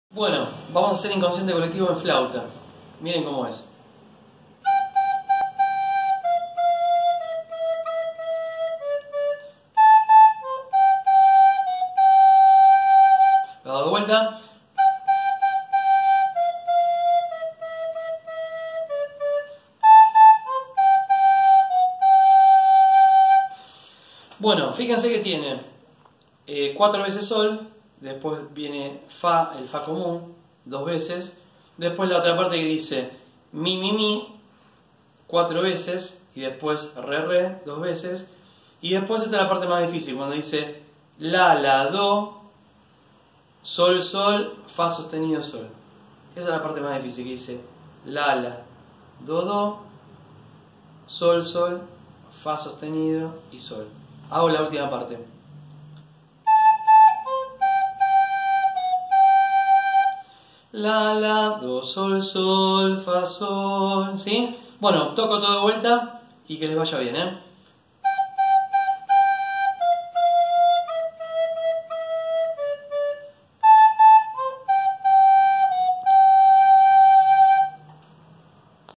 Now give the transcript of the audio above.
Bueno, vamos a hacer inconsciente colectivo en flauta. Miren cómo es. Lo hago de vuelta. Bueno, fíjense que tiene 4 veces sol, después viene fa, el fa común, 2 veces, después la otra parte que dice mi, 4 veces, y después re, 2 veces, y después está la parte más difícil, cuando dice la, do, sol, fa sostenido, sol. Esa es la parte más difícil, que dice la, do, sol, fa sostenido y sol. Hago la última parte. La, do, sol, fa, sol, ¿sí? Bueno, toco todo de vuelta y que les vaya bien, ¿eh?